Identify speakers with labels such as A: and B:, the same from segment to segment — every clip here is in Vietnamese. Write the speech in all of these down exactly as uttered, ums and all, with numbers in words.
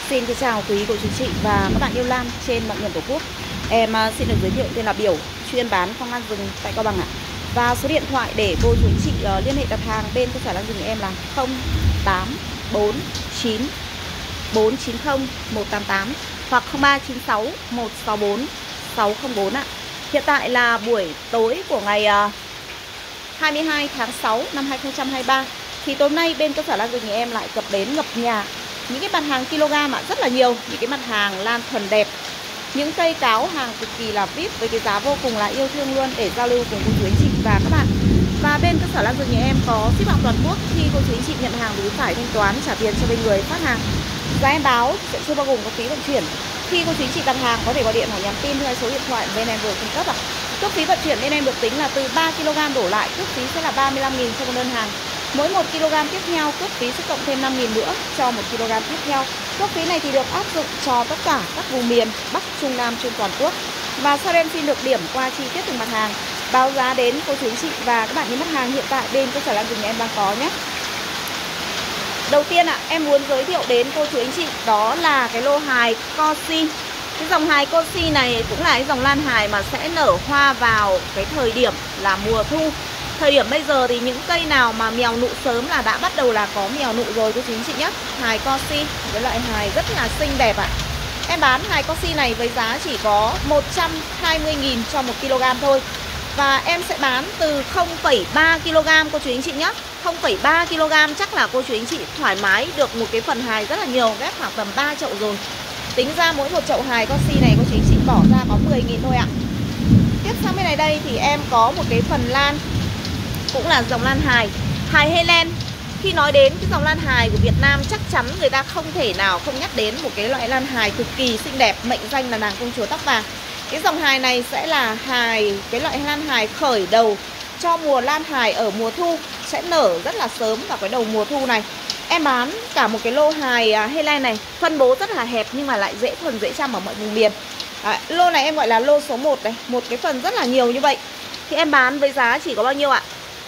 A: Xin kính chào quý cô chú chị và các bạn yêu lan trên mọi miền Tổ quốc. Em uh, xin được giới thiệu tên là Biểu, chuyên bán khoang lan rừng tại Cao Bằng ạ. Và số điện thoại để cô chú chị uh, liên hệ đặt hàng bên cơ sở lan rừng của em là không tám bốn chín bốn chín không một tám tám hoặc không ba chín sáu một sáu bốn sáu không bốn ạ. Hiện tại là buổi tối của ngày uh, hai mươi hai tháng sáu năm hai nghìn không trăm hai mươi ba. Thì tối nay bên cơ sở lan rừng của em lại cập đến ngập nhà những cái mặt hàng kg ạ, rất là nhiều những cái mặt hàng lan thuần đẹp, những cây cáo hàng cực kỳ là vip với cái giá vô cùng là yêu thương luôn, để giao lưu cùng cô chú anh chị và các bạn. Và bên cơ sở lan rừng nhà em có ship hàng toàn quốc. Khi cô chú anh chị nhận hàng thì phải thanh toán trả tiền cho bên người phát hàng. Giá em báo sẽ chưa bao gồm có phí vận chuyển. Khi cô chú anh chị đặt hàng có thể gọi điện hoặc nhắn tin theo số điện thoại bên em vừa cung cấp ạ. Cước phí vận chuyển bên em được tính là từ ba ki lô gam đổ lại, cước phí sẽ là ba mươi lăm nghìn cho một đơn hàng. Mỗi một ki lô gam tiếp theo cước phí sẽ cộng thêm năm nghìn nữa cho một ki lô gam tiếp theo. Cước phí này thì được áp dụng cho tất cả các vùng miền Bắc, Trung, Nam trên toàn quốc. Và sau đây em xin được điểm qua chi tiết từng mặt hàng, báo giá đến cô chú anh chị và các bạn những mặt hàng hiện tại bên cơ sở lan rừng nhà em đang có nhé. Đầu tiên ạ, à, em muốn giới thiệu đến cô chú anh chị đó là cái lô hài Cosi. Cái dòng hài Cosi này cũng là cái dòng lan hài mà sẽ nở hoa vào cái thời điểm là mùa thu. Thời điểm bây giờ thì những cây nào mà mèo nụ sớm là đã bắt đầu là có mèo nụ rồi cô chú anh chị nhé. Hài Cosi, cái loại hài rất là xinh đẹp ạ. À. Em bán hài Cosi này với giá chỉ có một trăm hai mươi nghìn cho một ki lô gam thôi. Và em sẽ bán từ không phẩy ba ki lô gam cô chú anh chị nhé. không phẩy ba ki lô gam chắc là cô chú anh chị thoải mái được một cái phần hài rất là nhiều, ghép khoảng tầm ba chậu rồi. Tính ra mỗi một chậu hài Cosi này cô chú anh chị bỏ ra có mười nghìn thôi ạ. Tiếp sang bên này đây thì em có một cái phần lan, cũng là dòng lan hài, hài Helen. Khi nói đến cái dòng lan hài của Việt Nam chắc chắn người ta không thể nào không nhắc đến một cái loại lan hài cực kỳ xinh đẹp, mệnh danh là nàng công chúa tóc vàng. Cái dòng hài này sẽ là hài, cái loại lan hài khởi đầu cho mùa lan hài ở mùa thu, sẽ nở rất là sớm vào cái đầu mùa thu này. Em bán cả một cái lô hài Helen này, phân bố rất là hẹp nhưng mà lại dễ thuần dễ chăm ở mọi vùng miền. À, lô này em gọi là lô số một này, một cái phần rất là nhiều như vậy. Thì em bán với giá chỉ có bao nhiêu ạ?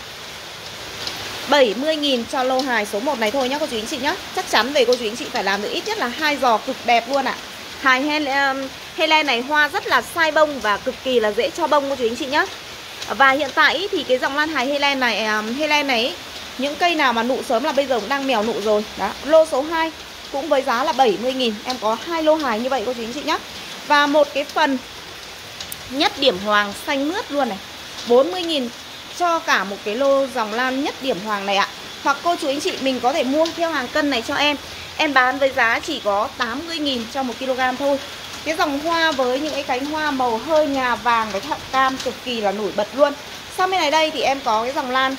A: bảy mươi nghìn cho lô hài số một này thôi nhá cô chú anh chị nhá. Chắc chắn về cô chú anh chị phải làm được ít nhất là hai giò cực đẹp luôn ạ. Hài Helen, Helen này hoa rất là sai bông và cực kỳ là dễ cho bông cô chú anh chị nhá. Và hiện tại thì cái dòng lan hài Helen này, Helen này những cây nào mà nụ sớm là bây giờ cũng đang mèo nụ rồi. Đó, lô số hai cũng với giá là bảy mươi nghìn. Em có hai lô hài như vậy cô chú anh chị nhá. Và một cái phần nhất điểm hoàng xanh mướt luôn này, bốn mươi nghìn cho cả một cái lô dòng lan nhất điểm hoàng này ạ. Hoặc cô chú anh chị mình có thể mua theo hàng cân này cho em. Em bán với giá chỉ có tám mươi nghìn cho một ki lô gam thôi. Cái dòng hoa với những cái cánh hoa màu hơi ngà vàng với thạo cam cực kỳ là nổi bật luôn. Sau bên này đây thì em có cái dòng lan,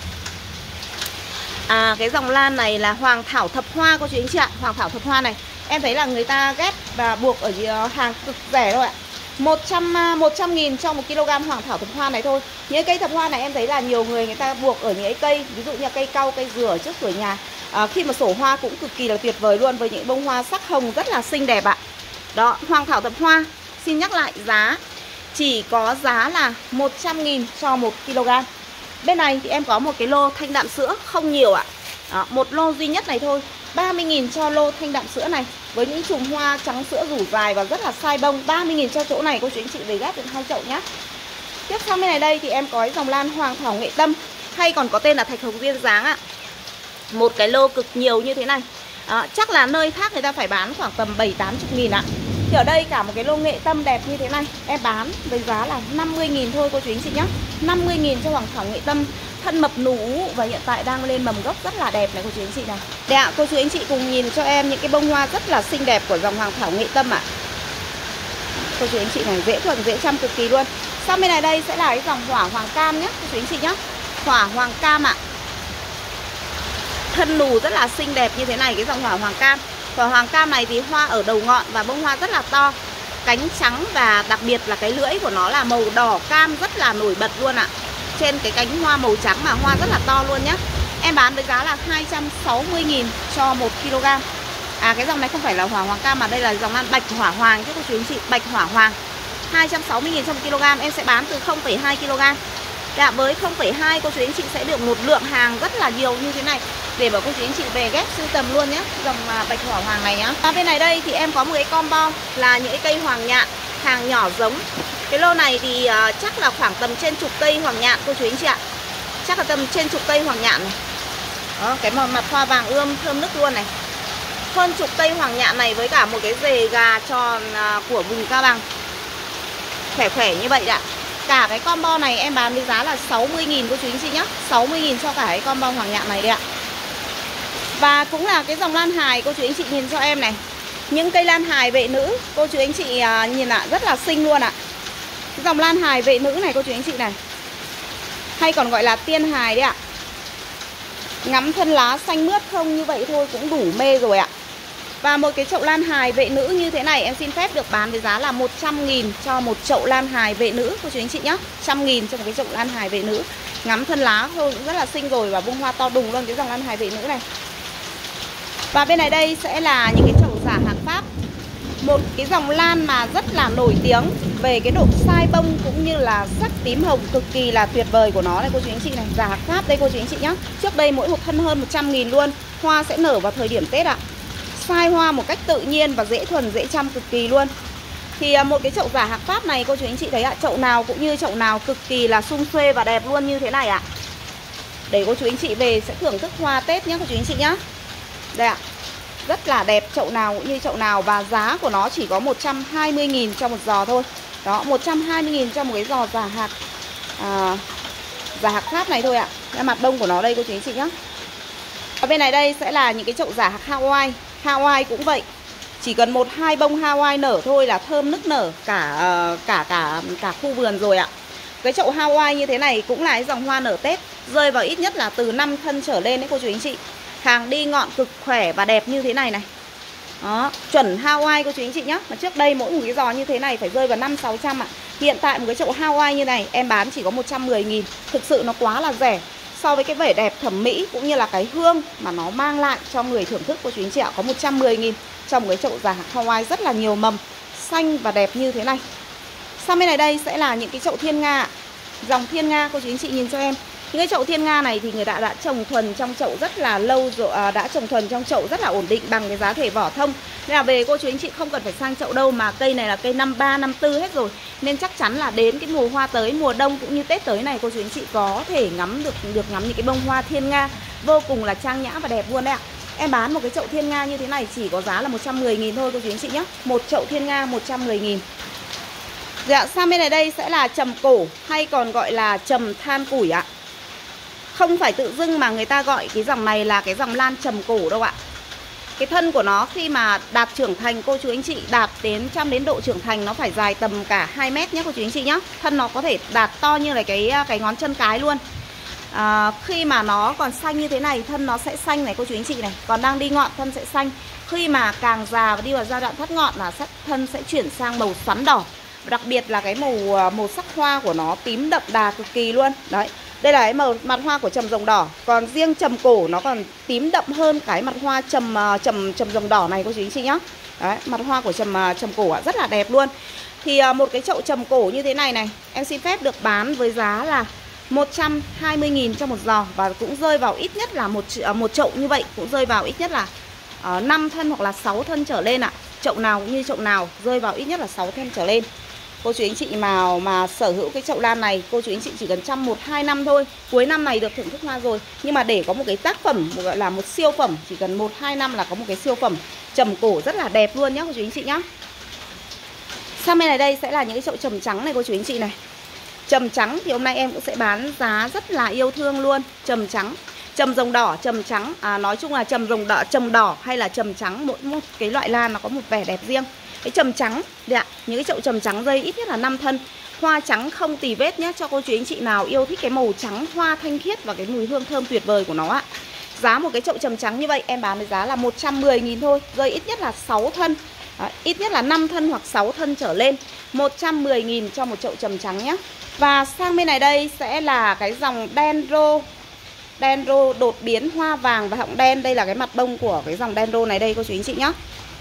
A: À cái dòng lan này là hoàng thảo thập hoa cô chú anh chị ạ. Hoàng thảo thập hoa này em thấy là người ta ghép và buộc ở hàng cực rẻ thôi ạ. một trăm nghìn cho một ki lô gam hoàng thảo thập hoa này thôi. Những cây thập hoa này em thấy là nhiều người người ta buộc ở những cái cây, ví dụ như là cây cau, cây dừa ở trước cửa nhà. à, Khi mà sổ hoa cũng cực kỳ là tuyệt vời luôn, với những bông hoa sắc hồng rất là xinh đẹp ạ. Đó, hoàng thảo thập hoa xin nhắc lại giá chỉ có giá là một trăm nghìn cho một ki lô gam. Bên này thì em có một cái lô thanh đạm sữa không nhiều ạ. Đó, một lô duy nhất này thôi, ba mươi nghìn cho lô thanh đạm sữa này, với những chùm hoa trắng sữa rủ dài và rất là sai bông. Ba mươi nghìn cho chỗ này cô chú anh chị về ghép được hai chậu nhá. Tiếp sau bên này đây thì em có cái dòng lan hoàng thảo nghệ tâm, hay còn có tên là thạch hồng duyên dáng ạ. Một cái lô cực nhiều như thế này. à, Chắc là nơi khác người ta phải bán khoảng tầm bảy tám mươi nghìn ạ. Thì ở đây cả một cái lô nghệ tâm đẹp như thế này em bán với giá là năm mươi nghìn thôi cô chú anh chị nhé. Năm mươi nghìn cho hoàng thảo nghệ tâm, thân mập nụ và hiện tại đang lên mầm gốc rất là đẹp này cô chú anh chị này. Để ạ, cô chú anh chị cùng nhìn cho em những cái bông hoa rất là xinh đẹp của dòng hoàng thảo nghệ tâm ạ. Cô chú anh chị này dễ thuần dễ chăm cực kỳ luôn. Sau bên này đây sẽ là cái dòng hỏa hoàng cam nhé cô chú anh chị nhé. Hỏa hoàng cam ạ. Thân nụ rất là xinh đẹp như thế này, cái dòng hỏa hoàng cam. Hỏa hoàng cam này thì hoa ở đầu ngọn và bông hoa rất là to, cánh trắng và đặc biệt là cái lưỡi của nó là màu đỏ cam rất là nổi bật luôn ạ. Trên cái cánh hoa màu trắng mà hoa rất là to luôn nhé. Em bán với giá là hai trăm sáu mươi nghìn cho một ki lô gam. À cái dòng này không phải là hỏa hoàng cam mà đây là dòng lan bạch hỏa hoàng chứ cô chú anh chị, bạch hỏa hoàng. hai trăm sáu mươi nghìn cho một ki lô gam, em sẽ bán từ không phẩy hai ki lô gam. Dạ, với không phẩy hai cô chú anh chị sẽ được một lượng hàng rất là nhiều như thế này. để bảo cô chú anh chị về ghép sưu tầm luôn nhé, dòng bạch hỏa hoàng này nhá. Và bên này đây thì em có một cái combo là những cái cây hoàng nhạn hàng nhỏ giống. Cái lô này thì uh, chắc là khoảng tầm trên chục cây hoàng nhạn cô chú anh chị ạ. Chắc là tầm trên chục cây hoàng nhạn này. Đó, cái mặt hoa vàng ươm thơm nức luôn này. Hơn chục cây hoàng nhạn này với cả một cái dề gà tròn uh, của vùng Cao Bằng. Khỏe khỏe như vậy ạ. Cả cái combo này em bán với giá là sáu mươi nghìn cô chú anh chị nhé. sáu mươi nghìn cho cả cái combo hoàng nhạn này đấy ạ. Và cũng là cái dòng lan hài cô chú anh chị nhìn cho em này. Những cây lan hài vệ nữ cô chú anh chị uh, nhìn ạ, rất là xinh luôn ạ. Cái dòng lan hài vệ nữ này cô chú anh chị này, hay còn gọi là tiên hài đấy ạ. Ngắm thân lá xanh mướt không như vậy thôi cũng đủ mê rồi ạ. Và một cái chậu lan hài vệ nữ như thế này em xin phép được bán với giá là một trăm nghìn cho một chậu lan hài vệ nữ cô chú anh chị nhé. một trăm nghìn cho một cái chậu lan hài vệ nữ. Ngắm thân lá thôi cũng rất là xinh rồi, và bông hoa to đùng luôn cái dòng lan hài vệ nữ này. Và bên này đây sẽ là những cái chậu giả hạt Pháp. Một cái dòng lan mà rất là nổi tiếng về cái độ sai bông cũng như là sắc tím hồng cực kỳ là tuyệt vời của nó này cô chú anh chị này. Giả hạt Pháp đây cô chú anh chị nhé. Trước đây mỗi một thân hơn một trăm nghìn luôn. Hoa sẽ nở vào thời điểm Tết ạ. Sai hoa một cách tự nhiên và dễ thuần dễ chăm cực kỳ luôn. Thì một cái chậu giả hạt Pháp này cô chú anh chị thấy ạ, chậu nào cũng như chậu nào cực kỳ là sum xuê và đẹp luôn như thế này ạ. Để cô chú anh chị về sẽ thưởng thức hoa Tết nhé cô chú anh chị nhé. Đây ạ. Rất là đẹp, chậu nào cũng như chậu nào. Và giá của nó chỉ có một trăm hai mươi nghìn cho một giò thôi. Đó, một trăm hai mươi nghìn cho một cái giò giả hạt à, giả hạt Pháp này thôi ạ. Cái mặt bông của nó đây cô chú anh chị nhé. Ở bên này đây sẽ là những cái chậu giả hạt Hawaii. Hawaii cũng vậy. Chỉ cần một hai bông Hawaii nở thôi là thơm nức nở cả uh, cả cả cả khu vườn rồi ạ. Cái chậu Hawaii như thế này cũng là cái dòng hoa nở Tết, rơi vào ít nhất là từ năm thân trở lên đấy cô chú anh chị. Hàng đi ngọn cực khỏe và đẹp như thế này này. Đó, chuẩn Hawaii cô chú anh chị nhé. Mà trước đây mỗi một cái giò như thế này phải rơi vào năm sáu trăm ạ. Hiện tại một cái chậu Hawaii như này em bán chỉ có một trăm mười nghìn. Thực sự nó quá là rẻ so với cái vẻ đẹp thẩm mỹ cũng như là cái hương mà nó mang lại cho người thưởng thức cô chú anh chị ạ. Có một trăm mười nghìn trong một cái chậu giả hạt Hawaii rất là nhiều mầm, xanh và đẹp như thế này. Sang bên này đây sẽ là những cái chậu thiên nga. Dòng thiên nga cô chú anh chị nhìn cho em. Những cái chậu thiên nga này thì người ta đã trồng thuần trong chậu rất là lâu rồi, à, đã trồng thuần trong chậu rất là ổn định bằng cái giá thể vỏ thông. Nên là về cô chú anh chị không cần phải sang chậu đâu, mà cây này là cây năm ba, năm tư hết rồi. Nên chắc chắn là đến cái mùa hoa tới, mùa đông cũng như Tết tới này cô chú anh chị có thể ngắm được được ngắm những cái bông hoa thiên nga vô cùng là trang nhã và đẹp luôn đấy ạ. Em bán một cái chậu thiên nga như thế này chỉ có giá là một trăm mười nghìn thôi cô chú anh chị nhé. Một chậu thiên nga một trăm mười nghìn. Dạ, sang bên này đây sẽ là trầm cổ hay còn gọi là trầm than củi ạ. Không phải tự dưng mà người ta gọi cái dòng này là cái dòng lan trầm cổ đâu ạ. Cái thân của nó khi mà đạt trưởng thành cô chú anh chị, đạt đến trăm đến độ trưởng thành nó phải dài tầm cả hai mét nhé cô chú anh chị nhé. Thân nó có thể đạt to như là cái cái ngón chân cái luôn. à, Khi mà nó còn xanh như thế này, thân nó sẽ xanh này cô chú anh chị này. Còn đang đi ngọn thân sẽ xanh. Khi mà càng già và đi vào giai đoạn thắt ngọn là thân sẽ chuyển sang màu xoắn đỏ. Đặc biệt là cái màu màu sắc hoa của nó tím đậm đà cực kỳ luôn. Đấy, đây là cái màu mặt hoa của trầm rồng đỏ. Còn riêng trầm cổ nó còn tím đậm hơn cái mặt hoa trầm trầm trầm rồng đỏ này cô chú anh chị nhá. Đấy, mặt hoa của trầm trầm cổ rất là đẹp luôn. Thì một cái chậu trầm cổ như thế này này em xin phép được bán với giá là một trăm hai mươi nghìn cho một giò. Và cũng rơi vào ít nhất là một, một chậu như vậy cũng rơi vào ít nhất là uh, năm thân hoặc là sáu thân trở lên ạ. Chậu nào cũng như chậu nào rơi vào ít nhất là sáu thân trở lên. Cô chú anh chị mà mà sở hữu cái chậu lan này, cô chú anh chị chỉ cần chăm một hai năm thôi, cuối năm này được thưởng thức hoa rồi. Nhưng mà để có một cái tác phẩm một gọi là một siêu phẩm, chỉ cần một hai năm là có một cái siêu phẩm trầm cổ rất là đẹp luôn nhá cô chú anh chị nhá. Sang bên này đây sẽ là những cái chậu trầm trắng này cô chú anh chị này. Trầm trắng thì hôm nay em cũng sẽ bán giá rất là yêu thương luôn. Trầm trắng, trầm rồng đỏ, trầm trắng, à, nói chung là trầm rồng đỏ, trầm đỏ hay là trầm trắng, mỗi một cái loại lan nó có một vẻ đẹp riêng. Cái trầm trắng, đấy ạ, những cái chậu trầm trắng dây ít nhất là năm thân. Hoa trắng không tì vết nhé, cho cô chú anh chị nào yêu thích cái màu trắng hoa thanh khiết và cái mùi hương thơm tuyệt vời của nó ạ. Giá một cái chậu trầm trắng như vậy em bán với giá là một trăm mười nghìn thôi, rơi ít nhất là sáu thân. Đó, ít nhất là năm thân hoặc sáu thân trở lên. một trăm mười nghìn cho một chậu trầm trắng nhé. Và sang bên này đây sẽ là cái dòng Dendro. Dendro đột biến hoa vàng và họng đen. Đây là cái mặt bông của cái dòng Dendro này đây cô chú anh chị nhé.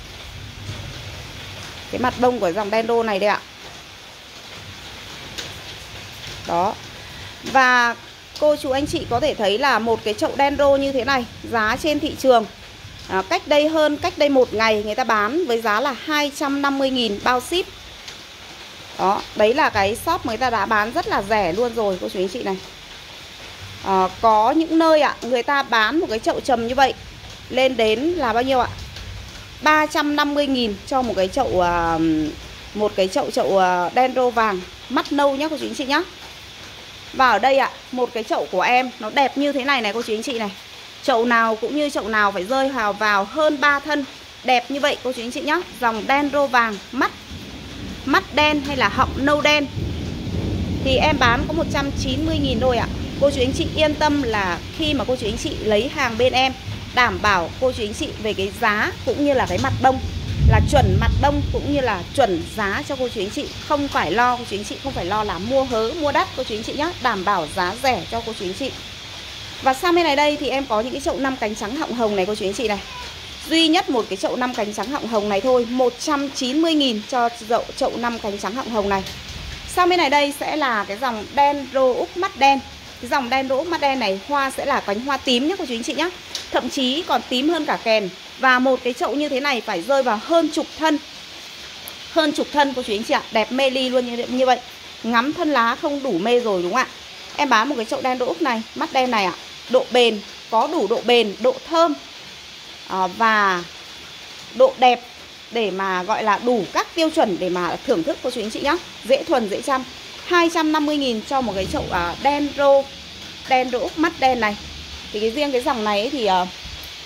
A: Cái mặt bông của dòng Dendro này đây ạ. Đó. Và cô chú anh chị có thể thấy là một cái chậu dendro như thế này, giá trên thị trường à, cách đây hơn cách đây một ngày người ta bán với giá là hai trăm năm mươi nghìn bao ship. Đó, đấy là cái shop người ta đã bán rất là rẻ luôn rồi cô chú anh chị này. à, Có những nơi ạ, à, người ta bán một cái chậu trầm như vậy lên đến là bao nhiêu ạ? ba trăm năm mươi nghìn cho một cái chậu à, một cái chậu chậu à, dendro vàng mắt nâu nhá cô chú anh chị nhá. Và ở đây ạ, à, một cái chậu của em nó đẹp như thế này này cô chú anh chị này. Chậu nào cũng như chậu nào phải rơi vào vào hơn ba thân. Đẹp như vậy cô chú anh chị nhá. Dòng dendro vàng mắt mắt đen hay là họng nâu đen thì em bán có một trăm chín mươi nghìn thôi ạ. Cô chú anh chị yên tâm là khi mà cô chú anh chị lấy hàng bên em, đảm bảo cô chú anh chị về cái giá cũng như là cái mặt bông là chuẩn mặt bông cũng như là chuẩn giá cho cô chú anh chị. Không phải lo, cô chú anh chị không phải lo là mua hớ, mua đắt cô chú anh chị nhá. Đảm bảo giá rẻ cho cô chú anh chị. Và sang bên này đây thì em có những cái chậu năm cánh trắng họng hồng này cô chú anh chị này. Duy nhất một cái chậu năm cánh trắng họng hồng này thôi, một trăm chín mươi nghìn cho chậu chậu năm cánh trắng họng hồng này. Sang bên này đây sẽ là cái dòng dendro úc mắt đen. Cái dòng dendro úc mắt đen này hoa sẽ là cánh hoa tím nhé cô chú anh chị nhé. Thậm chí còn tím hơn cả kèn. Và một cái chậu như thế này phải rơi vào hơn chục thân. Hơn chục thân cô chú anh chị ạ. Đẹp mê ly luôn như, như vậy. Ngắm thân lá không đủ mê rồi đúng không ạ? Em bán một cái chậu dendro úc này, mắt đen này ạ. Độ bền, có đủ độ bền, độ thơm à, và độ đẹp để mà gọi là đủ các tiêu chuẩn để mà thưởng thức cô chú anh chị nhé. Dễ thuần, dễ chăm. Hai trăm năm mươi nghìn cho một cái chậu uh, dendro Dendro úc mắt đen này. Thì cái riêng cái dòng này ấy thì uh,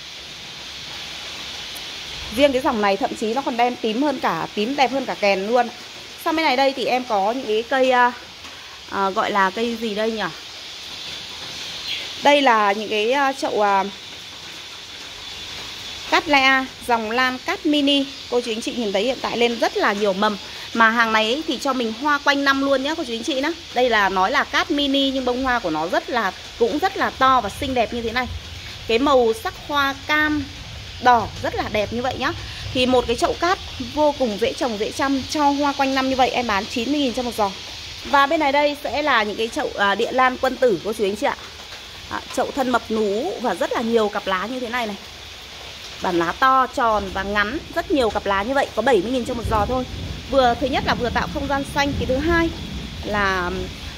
A: riêng cái dòng này thậm chí nó còn đen tím hơn cả, tím đẹp hơn cả kèn luôn. Sau bên này đây thì em có những cái cây uh, uh, gọi là cây gì đây nhỉ? Đây là những cái uh, chậu uh, Cattleya, dòng lan cát mini. Cô chú anh chị nhìn thấy hiện tại lên rất là nhiều mầm. Mà hàng này ấy thì cho mình hoa quanh năm luôn nhá cô chú anh chị nhá. Đây là nói là cát mini nhưng bông hoa của nó rất là cũng rất là to và xinh đẹp như thế này. Cái màu sắc hoa cam đỏ rất là đẹp như vậy nhá. Thì một cái chậu cát vô cùng dễ trồng dễ chăm, cho hoa quanh năm như vậy em bán chín mươi nghìn cho một giò. Và bên này đây sẽ là những cái chậu à, địa lan quân tử cô chú anh chị ạ. à, Chậu thân mập nú và rất là nhiều cặp lá như thế này này. Bản lá to, tròn và ngắn, rất nhiều cặp lá như vậy, có bảy mươi nghìn cho một giò thôi. Vừa thứ nhất là vừa tạo không gian xanh, cái thứ hai là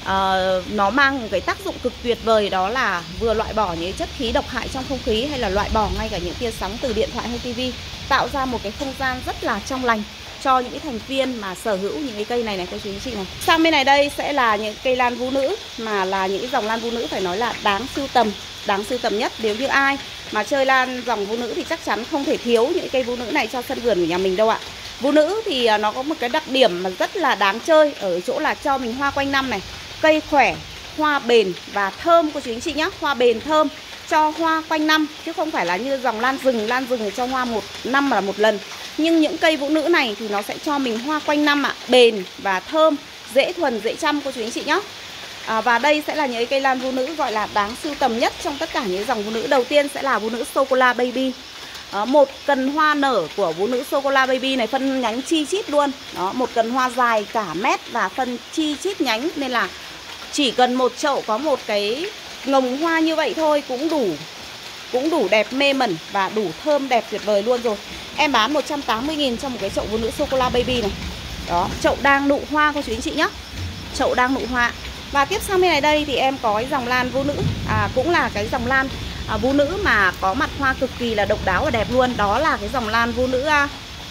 A: uh, nó mang một cái tác dụng cực tuyệt vời, đó là vừa loại bỏ những chất khí độc hại trong không khí hay là loại bỏ ngay cả những tia sóng từ điện thoại hay tivi, tạo ra một cái không gian rất là trong lành cho những cái thành viên mà sở hữu những cái cây này này cô chú anh chị này. Sang bên này đây sẽ là những cây lan vũ nữ, mà là những cái dòng lan vũ nữ phải nói là đáng sưu tầm, đáng sưu tầm nhất. Nếu như ai mà chơi lan dòng vũ nữ thì chắc chắn không thể thiếu những cây vũ nữ này cho sân vườn của nhà mình đâu ạ. Vũ nữ thì nó có một cái đặc điểm mà rất là đáng chơi ở chỗ là cho mình hoa quanh năm này. Cây khỏe, hoa bền và thơm cô chú anh chị nhé. Hoa bền thơm, cho hoa quanh năm, chứ không phải là như dòng lan rừng. Lan rừng thì cho hoa một năm là một lần. Nhưng những cây vũ nữ này thì nó sẽ cho mình hoa quanh năm ạ. Bền và thơm, dễ thuần, dễ chăm cô chú anh chị nhé. À, và đây sẽ là những cây lan vũ nữ gọi là đáng sưu tầm nhất trong tất cả những dòng vũ nữ. Đầu tiên sẽ là vũ nữ Sô Cô La Baby. Đó, một cần hoa nở của vũ nữ Sô Cô La Baby này phân nhánh chi chít luôn. Đó, một cần hoa dài cả mét và phân chi chít nhánh, nên là chỉ cần một chậu có một cái ngồng hoa như vậy thôi cũng đủ cũng đủ đẹp mê mẩn và đủ thơm đẹp tuyệt vời luôn rồi. Em bán một trăm tám mươi nghìn cho một cái chậu vũ nữ Sô Cô La Baby này. Đó, chậu đang nụ hoa cô chú anh chị nhé. Chậu đang nụ hoa. Và tiếp sang bên này đây thì em có cái dòng lan vũ nữ, à, cũng là cái dòng lan à, vũ nữ mà có mặt hoa cực kỳ là độc đáo và đẹp luôn. Đó là cái dòng lan vũ nữ à,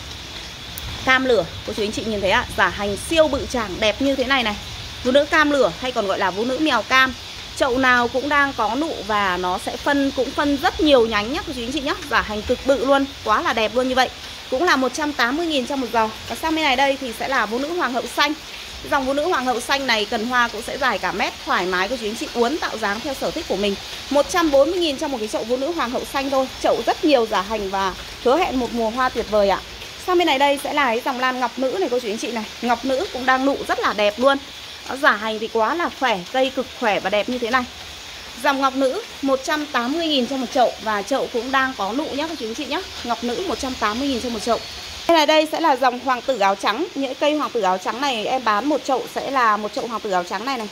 A: cam lửa. Cô chú anh chị nhìn thấy ạ, giả hành siêu bự tràng đẹp như thế này này. Vũ nữ cam lửa hay còn gọi là vũ nữ mèo cam. Chậu nào cũng đang có nụ và nó sẽ phân cũng phân rất nhiều nhánh nhá cô chú anh chị nhá. Giả hành cực bự luôn, quá là đẹp luôn như vậy. Cũng là một trăm tám mươi nghìn cho một giò. Và sang bên này đây thì sẽ là vũ nữ hoàng hậu xanh. Dòng vũ nữ hoàng hậu xanh này cần hoa cũng sẽ dài cả mét, thoải mái cô chú anh chị uốn tạo dáng theo sở thích của mình. Một trăm bốn mươi nghìn cho một cái chậu vũ nữ hoàng hậu xanh thôi. Chậu rất nhiều giả hành và hứa hẹn một mùa hoa tuyệt vời ạ. Sang bên này đây sẽ là cái dòng lan ngọc nữ này cô chú anh chị này. Ngọc nữ cũng đang nụ rất là đẹp luôn. Đó, giả hành thì quá là khỏe, cây cực khỏe và đẹp như thế này. Dòng ngọc nữ một trăm tám mươi nghìn cho một chậu và chậu cũng đang có nụ nhá cô chú anh chị nhé. Ngọc nữ một trăm tám mươi nghìn cho một chậu. Đây là đây sẽ là dòng hoàng tử áo trắng. Những cây hoàng tử áo trắng này em bán một chậu sẽ là một chậu hoàng tử áo trắng này này.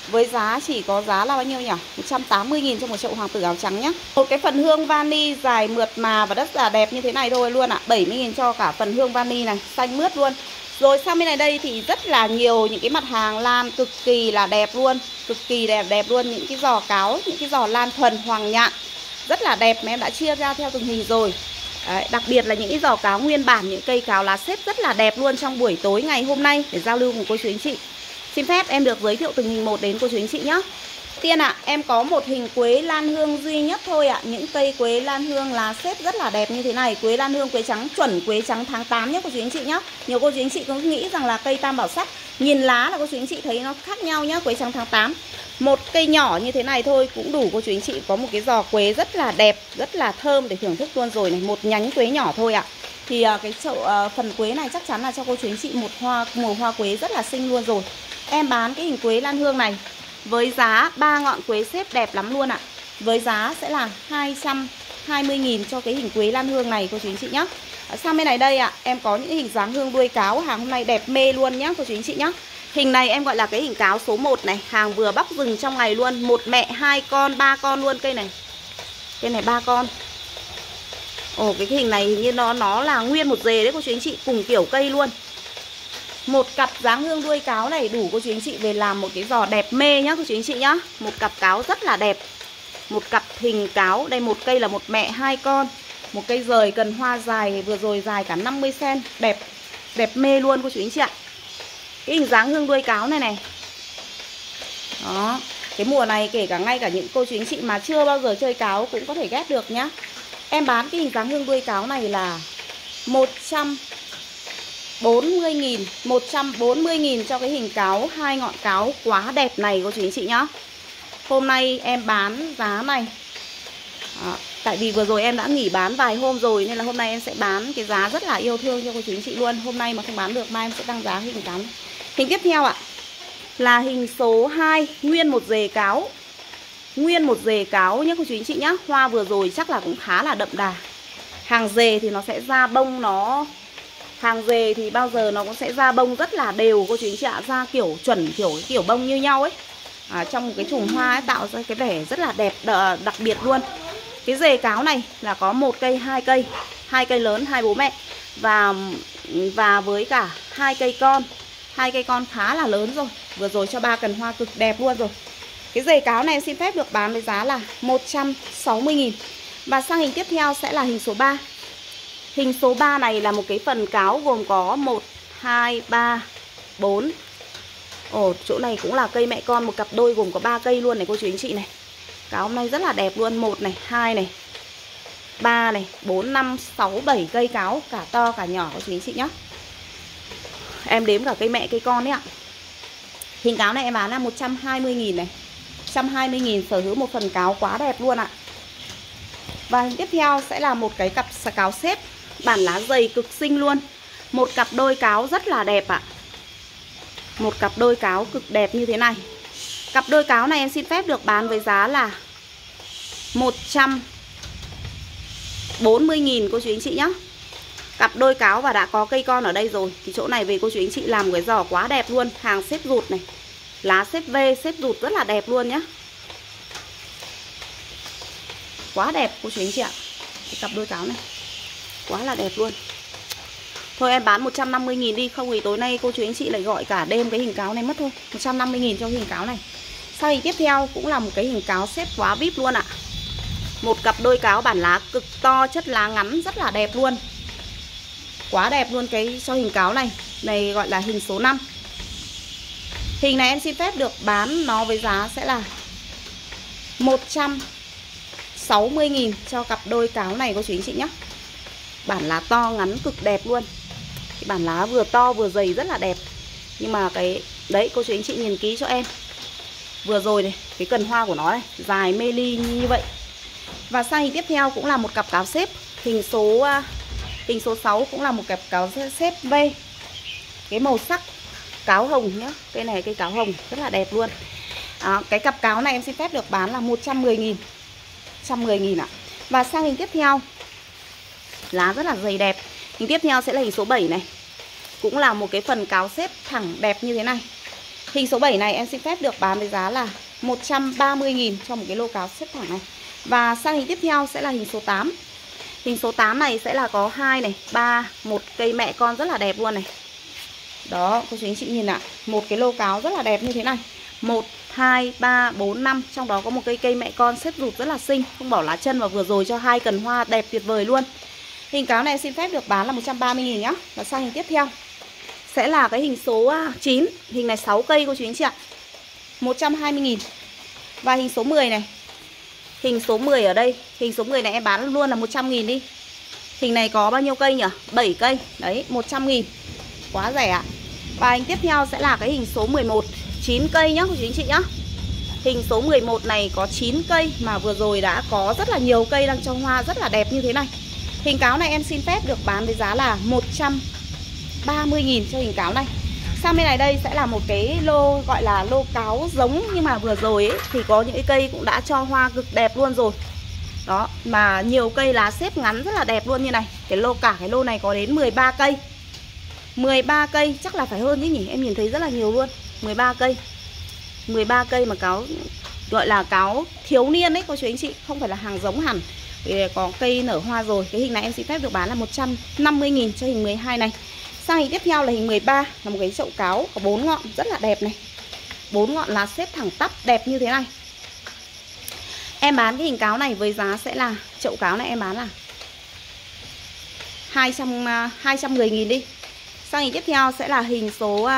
A: với giá chỉ có giá là bao nhiêu nhỉ? một trăm tám mươi nghìn cho một chậu hoàng tử áo trắng nhá. Một cái phần hương vani dài mượt mà và rất là đẹp như thế này thôi luôn ạ. bảy mươi nghìn cho cả phần hương vani này, xanh mướt luôn. Rồi sang bên này đây thì rất là nhiều những cái mặt hàng lan cực kỳ là đẹp luôn, cực kỳ đẹp đẹp luôn. Những cái giò cáo, những cái giò lan thuần hoàng nhạn rất là đẹp mà em đã chia ra theo từng hình rồi. Đấy, đặc biệt là những cái giò cáo nguyên bản, những cây cáo lá xếp rất là đẹp luôn trong buổi tối ngày hôm nay để giao lưu cùng cô chú anh chị. Xin phép em được giới thiệu từng hình một đến cô chú anh chị nhé. Tiên ạ, à, em có một hình quế lan hương duy nhất thôi ạ. À. Những cây quế lan hương lá xếp rất là đẹp như thế này. Quế lan hương quế trắng chuẩn, quế trắng tháng tám nhé cô chú anh chị nhé. Nhiều cô chú anh chị có nghĩ rằng là cây tam bảo sắc, nhìn lá là cô chú anh chị thấy nó khác nhau nhá. Quế trắng tháng tám, một cây nhỏ như thế này thôi cũng đủ cô chú anh chị có một cái giò quế rất là đẹp, rất là thơm để thưởng thức luôn rồi này. Một nhánh quế nhỏ thôi ạ. À. Thì uh, cái chậu uh, phần quế này chắc chắn là cho cô chú anh chị một hoa mùa hoa quế rất là xinh luôn rồi. Em bán cái hình quế lan hương này với giá ba ngọn quế xếp đẹp lắm luôn ạ. Với giá sẽ là hai trăm hai mươi nghìn cho cái hình quế lan hương này cô chú anh chị nhé. Sang bên này đây ạ, em có những hình dáng hương đuôi cáo, hàng hôm nay đẹp mê luôn nhá cô chú anh chị nhé. Hình này em gọi là cái hình cáo số một này, hàng vừa bóc rừng trong ngày luôn, một mẹ hai con, ba con luôn cây này. Cây này ba con. Ồ, cái hình này hình như nó nó là nguyên một rề đấy cô chú anh chị, cùng kiểu cây luôn. Một cặp dáng hương đuôi cáo này đủ cô chú anh chị về làm một cái giò đẹp mê nhá cô chú anh chị nhá. Một cặp cáo rất là đẹp. Một cặp hình cáo, đây một cây là một mẹ hai con. Một cây rời cần hoa dài, vừa rồi dài cả năm mươi xăng-ti-mét, đẹp đẹp mê luôn cô chú anh chị ạ. Cái hình dáng hương đuôi cáo này này. Đó, cái mùa này kể cả ngay cả những cô chú anh chị mà chưa bao giờ chơi cáo cũng có thể ghép được nhá. Em bán cái hình dáng hương đuôi cáo này là một trăm bốn mươi nghìn, một trăm bốn mươi nghìn cho cái hình cáo hai ngọn cáo quá đẹp này cô chú anh chị nhá. Hôm nay em bán giá này. Đó, tại vì vừa rồi em đã nghỉ bán vài hôm rồi nên là hôm nay em sẽ bán cái giá rất là yêu thương cho cô chú anh chị luôn. Hôm nay mà không bán được mai em sẽ tăng giá hình cáo. Hình tiếp theo ạ là hình số hai, nguyên một rề cáo. Nguyên một rề cáo nhé cô chú anh chị nhá. Hoa vừa rồi chắc là cũng khá là đậm đà. Hàng rề thì nó sẽ ra bông, nó hàng rề thì bao giờ nó cũng sẽ ra bông rất là đều cô chú anh chị ạ, ra kiểu chuẩn kiểu kiểu bông như nhau ấy. À, trong một cái chùm hoa ấy, tạo ra cái vẻ rất là đẹp, đặc biệt luôn. Cái rề cáo này là có một cây, hai cây, hai cây lớn, hai bố mẹ và và với cả hai cây con, hai cây con khá là lớn rồi. Vừa rồi cho ba cần hoa cực đẹp luôn rồi. Cái rề cáo này em xin phép được bán với giá là một trăm sáu mươi nghìn. Và sang hình tiếp theo sẽ là hình số ba. Hình số ba này là một cái phần cáo gồm có một, hai, ba, bốn. Ồ, chỗ này cũng là cây mẹ con, một cặp đôi gồm có ba cây luôn này cô chú anh chị này. Cáo hôm nay rất là đẹp luôn, một này, hai này, ba này, bốn, năm, sáu, bảy cây cáo, cả to cả nhỏ cô chú anh chị nhé. Em đếm cả cây mẹ cây con đấy ạ. Hình cáo này em bán là một trăm hai mươi nghìn này. một trăm hai mươi nghìn sở hữu một phần cáo quá đẹp luôn ạ. Và hình tiếp theo sẽ là một cái cặp cáo xếp, bản lá dày cực xinh luôn. Một cặp đôi cáo rất là đẹp ạ. Một cặp đôi cáo cực đẹp như thế này. Cặp đôi cáo này em xin phép được bán với giá là một trăm bốn mươi nghìn cô chú anh chị nhé. Cặp đôi cáo và đã có cây con ở đây rồi thì chỗ này về cô chú anh chị làm cái giỏ quá đẹp luôn. Hàng xếp rụt này, lá xếp V, xếp rụt rất là đẹp luôn nhá. Quá đẹp cô chú anh chị ạ. Cái cặp đôi cáo này quá là đẹp luôn. Thôi em bán một trăm năm mươi nghìn đi, không thì tối nay cô chú anh chị lại gọi cả đêm cái hình cáo này mất thôi. Một trăm năm mươi nghìn cho hình cáo này. Sau hình tiếp theo cũng là một cái hình cáo xếp quá vip luôn ạ. Một cặp đôi cáo bản lá cực to, chất lá ngắn rất là đẹp luôn. Quá đẹp luôn cái cho hình cáo này. Này gọi là hình số năm. Hình này em xin phép được bán nó với giá sẽ là một trăm sáu mươi nghìn cho cặp đôi cáo này cô chú anh chị nhé. Bản lá to ngắn cực đẹp luôn. Cái bản lá vừa to vừa dày rất là đẹp. Nhưng mà cái đấy cô chú anh chị nhìn kỹ cho em. Vừa rồi này, cái cần hoa của nó này, dài mê ly như vậy. Và sang hình tiếp theo cũng là một cặp cáo xếp. Hình số Hình số sáu cũng là một cặp cáo xếp V. Cái màu sắc cáo hồng nhá. Cây này cây cáo hồng rất là đẹp luôn. Đó, cái cặp cáo này em xin phép được bán là một trăm mười nghìn. một trăm mười nghìn ạ. Và sang hình tiếp theo, lá rất là dày đẹp. Hình tiếp theo sẽ là hình số bảy này. Cũng là một cái phần cáo xếp thẳng đẹp như thế này. Hình số bảy này em xin phép được bán với giá là một trăm ba mươi nghìn cho một cái lô cáo xếp thẳng này. Và sang hình tiếp theo sẽ là hình số tám. Hình số tám này sẽ là có hai này, ba, một cây mẹ con rất là đẹp luôn này. Đó, cô chú anh chị nhìn ạ, một cái lô cáo rất là đẹp như thế này. một, hai, ba, bốn, năm, trong đó có một cây cây mẹ con xếp rụt rất là xinh, không bỏ lá chân, và vừa rồi cho hai cần hoa đẹp tuyệt vời luôn. Hình cáo này xin phép được bán là một trăm ba mươi nghìn nhá. Và sang hình tiếp theo sẽ là cái hình số chín. Hình này sáu cây cô chú anh chị ạ, một trăm hai mươi nghìn. Và hình số mười này. Hình số mười ở đây, hình số mười này em bán luôn là một trăm nghìn đi. Hình này có bao nhiêu cây nhỉ? bảy cây. Đấy, một trăm nghìn. Quá rẻ ạ. Và hình tiếp theo sẽ là cái hình số mười một, chín cây nhá cô chú anh chị nhá. Hình số mười một này có chín cây, mà vừa rồi đã có rất là nhiều cây đang cho hoa rất là đẹp như thế này. Hình cáo này em xin phép được bán với giá là một trăm ba mươi nghìn cho hình cáo này. Sang bên này đây sẽ là một cái lô gọi là lô cáo giống, nhưng mà vừa rồi ấy, thì có những cái cây cũng đã cho hoa cực đẹp luôn rồi. Đó, mà nhiều cây lá xếp ngắn rất là đẹp luôn như này. Cái lô cả cái lô này có đến mười ba cây. mười ba cây, chắc là phải hơn chứ nhỉ, em nhìn thấy rất là nhiều luôn. mười ba cây. mười ba cây mà cáo gọi là cáo thiếu niên ấy cô chú anh chị, không phải là hàng giống hẳn. Vì có cây nở hoa rồi. Cái hình này em xin phép được bán là một trăm năm mươi nghìn cho hình mười hai này. Sang hình tiếp theo là hình mười ba, là một cái chậu cáo có bốn ngọn rất là đẹp này. bốn ngọn lá xếp thẳng tắp đẹp như thế này. Em bán cái hình cáo này với giá sẽ là, chậu cáo này em bán là hai trăm mười nghìn đi. Sang hình tiếp theo sẽ là hình số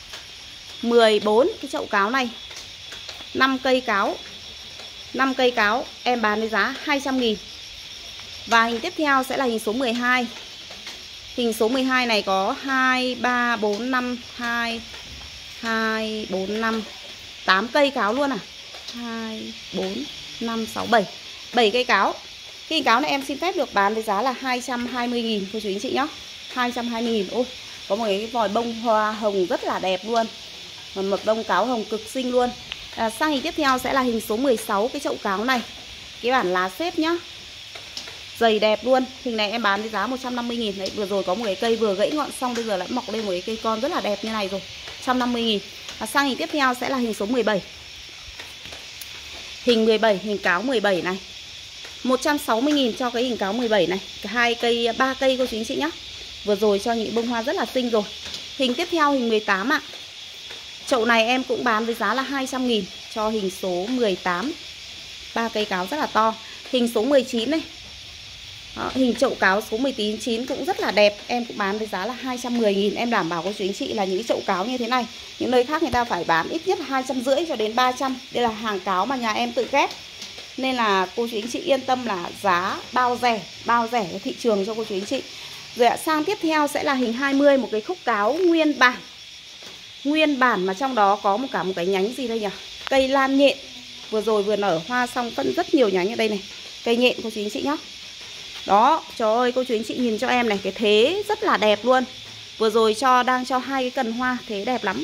A: mười bốn, cái chậu cáo này năm cây cáo. năm cây cáo em bán với giá hai trăm nghìn. Và hình tiếp theo sẽ là hình số mười hai. Hình số mười hai này có hai, ba, bốn, năm, hai, hai, bốn, năm, tám cây cáo luôn à. hai, bốn, năm, sáu, bảy. bảy cây cáo. Cái hình cáo này em xin phép được bán với giá là hai trăm hai mươi nghìn cô chú anh chị nhá. hai trăm hai mươi nghìn. Ôi, có một cái vòi bông hoa hồng rất là đẹp luôn. Một bông cáo hồng cực xinh luôn. À, sang hình tiếp theo sẽ là hình số mười sáu, cái chậu cáo này. Cái bản lá xếp nhá, dày đẹp luôn. Hình này em bán với giá một trăm năm mươi nghìn. Đấy, vừa rồi có một cái cây vừa gãy ngọn xong, bây giờ lại mọc lên một cái cây con rất là đẹp như này rồi. một trăm năm mươi nghìn. Và sang hình tiếp theo sẽ là hình số mười bảy. Hình mười bảy, hình cáo mười bảy này. một trăm sáu mươi nghìn cho cái hình cáo mười bảy này. Hai cây, ba cây cô chú anh chị nhá. Vừa rồi cho những bông hoa rất là xinh rồi. Hình tiếp theo hình mười tám ạ. Chậu này em cũng bán với giá là hai trăm nghìn cho hình số mười tám. Ba cây cáo rất là to. Hình số mười chín này. Đó, hình chậu cáo số mười chín cũng rất là đẹp. Em cũng bán với giá là hai trăm mười nghìn. Em đảm bảo cô chú anh chị là những cái chậu cáo như thế này, những nơi khác người ta phải bán ít nhất hai trăm rưỡi cho đến ba trăm. Đây là hàng cáo mà nhà em tự ghép, nên là cô chú anh chị yên tâm là giá bao rẻ, bao rẻ cái thị trường cho cô chú anh chị. Rồi ạ, sang tiếp theo sẽ là hình hai mươi, một cái khúc cáo nguyên bản. Nguyên bản mà trong đó có một cả một cái nhánh gì đây nhỉ? Cây lan nhện. Vừa rồi vừa nở hoa xong vẫn rất nhiều nhánh ở đây này. Cây nhện cô chú anh chị nhá. Đó, trời ơi cô chú anh chị nhìn cho em này, cái thế rất là đẹp luôn. Vừa rồi cho đang cho hai cái cần hoa, thế đẹp lắm.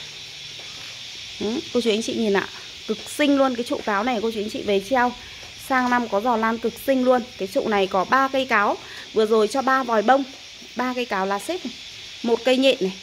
A: Ừ, cô chú anh chị nhìn ạ, cực xinh luôn. Cái trụ cáo này cô chú anh chị về treo sang năm có giò lan cực xinh luôn. Cái trụ này có ba cây cáo, vừa rồi cho ba vòi bông, ba cây cáo lá xếp này, một cây nhện này.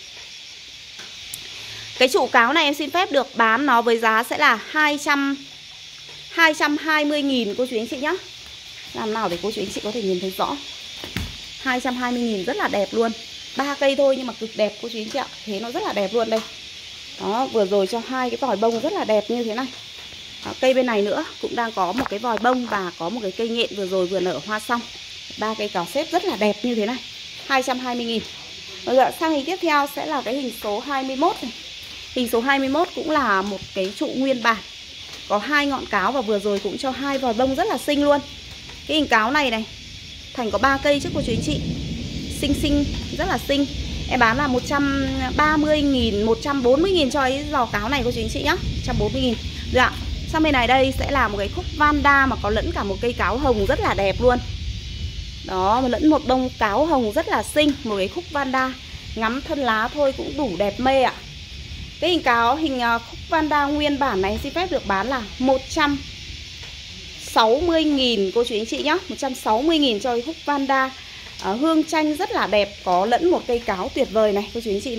A: Cái trụ cáo này em xin phép được bán nó với giá sẽ là hai trăm hai mươi nghìn cô chú anh chị nhá. Làm nào để cô chú anh chị có thể nhìn thấy rõ. hai trăm hai mươi nghìn rất là đẹp luôn. Ba cây thôi nhưng mà cực đẹp cô chú anh chị ạ. Thế nó rất là đẹp luôn đây. Đó, vừa rồi cho hai cái vòi bông rất là đẹp như thế này. Đó, cây bên này nữa cũng đang có một cái vòi bông và có một cái cây nhện vừa rồi vừa nở hoa xong. Ba cây cáo xếp rất là đẹp như thế này. hai trăm hai mươi nghìn. Rồi sang hình tiếp theo sẽ là cái hình số hai mươi mốt này. Hình số hai mươi mốt cũng là một cái trụ nguyên bản. Có hai ngọn cáo và vừa rồi cũng cho hai vòi bông rất là xinh luôn. Cái hình cáo này này, thành có ba cây chứ cô chú anh chị. Xinh xinh, rất là xinh. Em bán là một trăm ba mươi nghìn, một trăm bốn mươi nghìn cho cái giò cáo này cô chú anh chị nhá. một trăm bốn mươi nghìn. Dạ. Sang bên này đây sẽ là một cái khúc vanda mà có lẫn cả một cây cáo hồng rất là đẹp luôn. Đó, mà lẫn một bông cáo hồng rất là xinh. Một cái khúc vanda, ngắm thân lá thôi cũng đủ đẹp mê ạ. Cái hình cáo, hình khúc vanda nguyên bản này xin phép được bán là một trăm sáu mươi nghìn cô chú anh chị nhá. Một trăm sáu mươi nghìn cho cái khúc vanda. à, Hương chanh rất là đẹp, có lẫn một cây cáo tuyệt vời này cô chú anh chị này.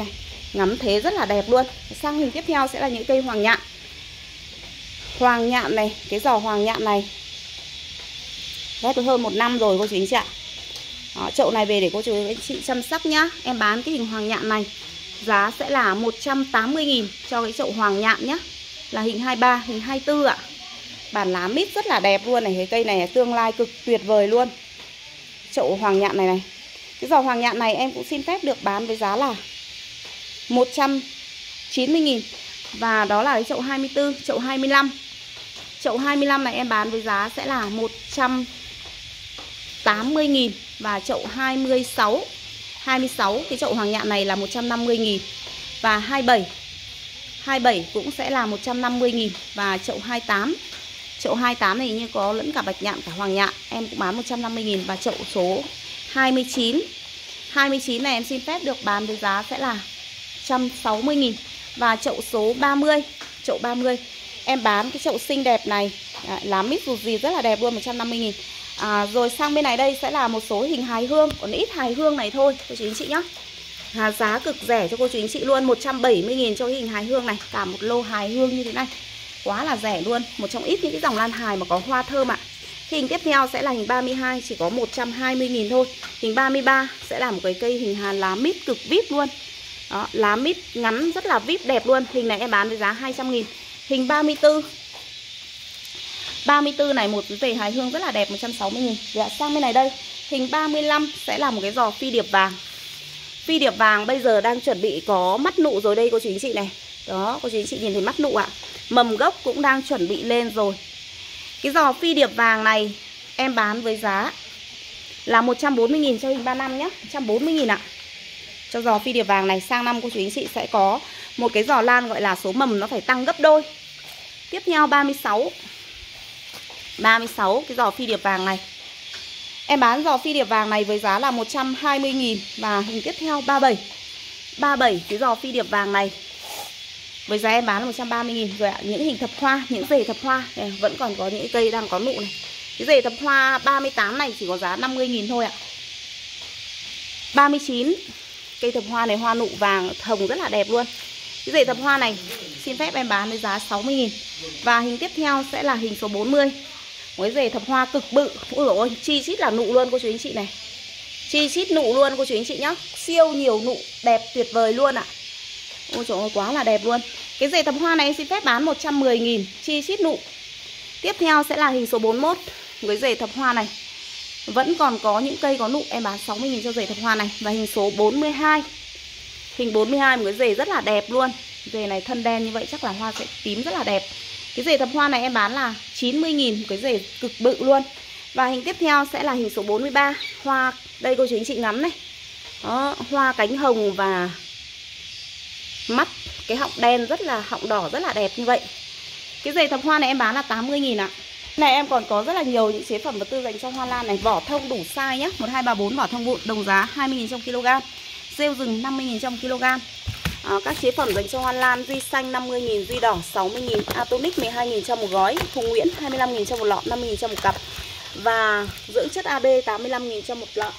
A: Ngắm thế rất là đẹp luôn. Sang hình tiếp theo sẽ là những cây hoàng nhạn. Hoàng nhạn này, cái giò hoàng nhạn này ghép được hơn một năm rồi cô chú anh chị ạ. Đó, chậu này về để cô chú anh chị chăm sóc nhá. Em bán cái hình hoàng nhạn này giá sẽ là một trăm tám mươi nghìn cho cái chậu hoàng nhạn nhá. Là hình hai mươi ba, hình hai mươi tư ạ. Bản lá mít rất là đẹp luôn này. Cái cây này tương lai cực tuyệt vời luôn. Chậu hoàng nhạn này này. Cái giò hoàng nhạn này em cũng xin phép được bán với giá là một trăm chín mươi nghìn. Và đó là cái chậu hai mươi tư, chậu hai mươi lăm. Chậu hai mươi lăm này em bán với giá sẽ là một trăm tám mươi nghìn. Và chậu hai mươi sáu, hai mươi sáu cái chậu hoàng nhạn này là một trăm năm mươi nghìn. Và hai mươi bảy, hai mươi bảy cũng sẽ là một trăm năm mươi nghìn. Và chậu hai mươi tám, chậu hai mươi tám này như có lẫn cả bạch nhạn cả hoàng nhạn, em cũng bán một trăm năm mươi nghìn. Và chậu số hai mươi chín, hai mươi chín này em xin phép được bán với giá sẽ là một trăm sáu mươi nghìn. Và chậu số ba mươi, chậu ba mươi em bán cái chậu xinh đẹp này, à, lá mít rụt gì rất là đẹp luôn, một trăm năm mươi nghìn. À, rồi sang bên này đây sẽ là một số hình hài hương, còn ít hài hương này thôi cô chú anh chị nhá. À, giá cực rẻ cho cô chú anh chị luôn, một trăm bảy mươi nghìn cho cái hình hài hương này, cả một lô hài hương như thế này. Quá là rẻ luôn, một trong ít những cái dòng lan hài mà có hoa thơm ạ. Cái hình tiếp theo sẽ là hình ba mươi hai, chỉ có một trăm hai mươi nghìn thôi. Hình ba mươi ba sẽ là một cái cây hình hàn lá mít cực vip luôn. Đó, lá mít ngắn rất là vip đẹp luôn. Hình này em bán với giá hai trăm nghìn. Hình ba mươi tư, ba mươi tư này một cái rễ hài hương rất là đẹp, một trăm sáu mươi nghìn. Dạ, sang bên này đây, hình ba mươi lăm sẽ là một cái giò phi điệp vàng. Phi điệp vàng bây giờ đang chuẩn bị có mắt nụ rồi đây cô chú anh chị này. Đó, cô chú anh chị nhìn thấy mắt nụ ạ. Mầm gốc cũng đang chuẩn bị lên rồi. Cái giò phi điệp vàng này em bán với giá là một trăm bốn mươi nghìn cho hình ba mươi lăm nhé, một trăm bốn mươi nghìn ạ. Cho giò phi điệp vàng này sang năm cô chú anh chị sẽ có một cái giò lan gọi là số mầm nó phải tăng gấp đôi. Tiếp theo ba mươi sáu, ba mươi sáu cái giò phi điệp vàng này em bán giò phi điệp vàng này với giá là một trăm hai mươi nghìn. Và hình tiếp theo ba mươi bảy, ba mươi bảy cái giò phi điệp vàng này với giá em bán là một trăm ba mươi nghìn rồi ạ. Những hình thập hoa, những rễ thập hoa này, vẫn còn có những cây đang có nụ này. Cái rễ thập hoa ba mươi tám này chỉ có giá năm mươi nghìn thôi ạ. ba mươi chín cây thập hoa này hoa nụ vàng hồng rất là đẹp luôn. Cái rễ thập hoa này xin phép em bán với giá sáu mươi nghìn. Và hình tiếp theo sẽ là hình số bốn mươi. Một cái rễ thập hoa cực bự. Ôi dồi ôi, chi chít là nụ luôn cô chú anh chị này. Chi chít nụ luôn cô chú anh chị nhá. Siêu nhiều nụ, đẹp tuyệt vời luôn ạ. Ôi trời ơi, quá là đẹp luôn. Cái rễ thập hoa này em xin phép bán một trăm mười nghìn. Chi chít nụ. Tiếp theo sẽ là hình số bốn mươi mốt. Cái rễ thập hoa này vẫn còn có những cây có nụ, em bán sáu mươi nghìn cho rễ thập hoa này. Và hình số bốn mươi hai. Hình bốn mươi hai một cái rễ rất là đẹp luôn. Rễ này thân đen như vậy chắc là hoa sẽ tím rất là đẹp. Cái rễ thập hoa này em bán là chín mươi nghìn, một cái rễ cực bự luôn. Và hình tiếp theo sẽ là hình số bốn mươi ba. Hoa, đây cô chú anh chị ngắm này. Đó, hoa cánh hồng và mắt, cái họng đen rất là, họng đỏ rất là đẹp như vậy. Cái rễ thập hoa này em bán là tám mươi nghìn ạ. Này em còn có rất là nhiều những chế phẩm vật tư dành cho hoa lan này. Vỏ thông đủ size nhé, một, hai, ba, bốn vỏ thông vụn, đồng giá hai mươi nghìn trong kg. Rêu rừng năm mươi nghìn trong kg. À, các chế phẩm dành cho hoa lan: duy xanh năm mươi nghìn, duy đỏ sáu mươi nghìn, Atomic mười hai nghìn trong một gói, Hùng Nguyễn hai mươi lăm nghìn trong một lọ, năm mươi nghìn trong một cặp. Và dưỡng chất a bê tám mươi lăm nghìn trong một lọ.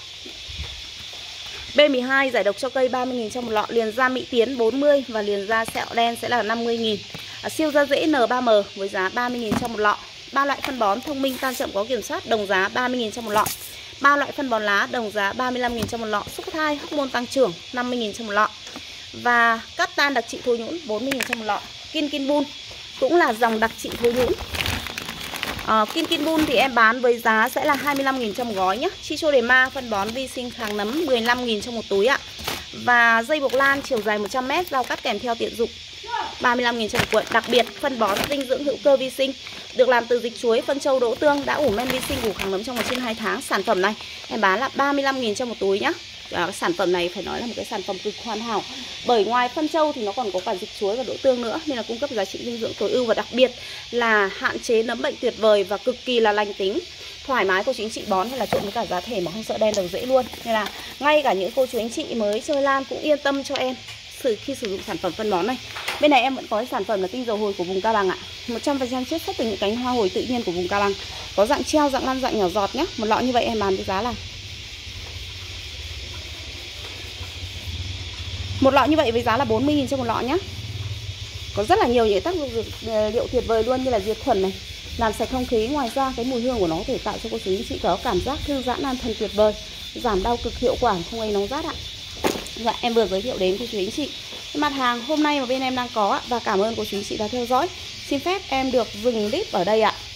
A: B mười hai giải độc cho cây ba mươi nghìn trong một lọ. Liền da Mỹ Tiến bốn mươi và liền da sẹo đen sẽ là năm mươi nghìn. À, siêu da rễ N ba M với giá ba mươi nghìn trong một lọ. Ba loại phân bón thông minh tan chậm có kiểm soát, đồng giá ba mươi nghìn trong một lọ. Ba loại phân bón lá đồng giá ba mươi lăm nghìn trong một lọ. Xúc thai hormone tăng trưởng năm mươi nghìn trong một lọ. Và cắt tan đặc trị thối nhũn bốn mươi nghìn trong một lọ. Kin Kin Bun cũng là dòng đặc trị thối nhũn. À, Kin Kin Bun thì em bán với giá sẽ là hai mươi lăm nghìn trong một gói nhé. Chichodema phân bón vi sinh kháng nấm mười lăm nghìn trong một túi ạ. Và dây buộc lan chiều dài một trăm mét, rau cắt kèm theo tiện dụng ba mươi lăm nghìn trong một cuộn. Đặc biệt phân bón dinh dưỡng hữu cơ vi sinh được làm từ dịch chuối, phân trâu, đỗ tương, đã ủ men vi sinh, ủ kháng nấm trong một trên hai tháng. Sản phẩm này em bán là ba mươi lăm nghìn trong một túi nhá. À, sản phẩm này phải nói là một cái sản phẩm cực hoàn hảo. Bởi ngoài phân trâu thì nó còn có cả dịch chuối và đỗ tương nữa, nên là cung cấp giá trị dinh dưỡng tối ưu. Và đặc biệt là hạn chế nấm bệnh tuyệt vời và cực kỳ là lành tính. Thoải mái cô chú anh chị bón hay là trộn với cả giá thể mà không sợ đen đầu rễ luôn. Nên là ngay cả những cô chú anh chị mới chơi lan cũng yên tâm cho em khi sử dụng sản phẩm phân bón này. Bên này em vẫn có sản phẩm là tinh dầu hồi của vùng Cao Bằng ạ. một trăm phần trăm chiết xuất từ những cánh hoa hồi tự nhiên của vùng Cao Bằng. Có dạng treo, dạng lan, dạng nhỏ giọt nhé. Một lọ như vậy em bán với giá là Một lọ như vậy với giá là bốn mươi nghìn cho một lọ nhé. Có rất là nhiều những tác dụng liệu tuyệt vời luôn, như là diệt khuẩn này, làm sạch không khí. Ngoài ra cái mùi hương của nó có thể tạo cho cô chú anh chị có cảm giác thư giãn an thần tuyệt vời, giảm đau cực hiệu quả, không gây nóng rát ạ. Dạ, em vừa giới thiệu đến cô chú anh chị cái mặt hàng hôm nay mà bên em đang có ạ. Và cảm ơn cô chú anh chị đã theo dõi. Xin phép em được dừng clip ở đây ạ.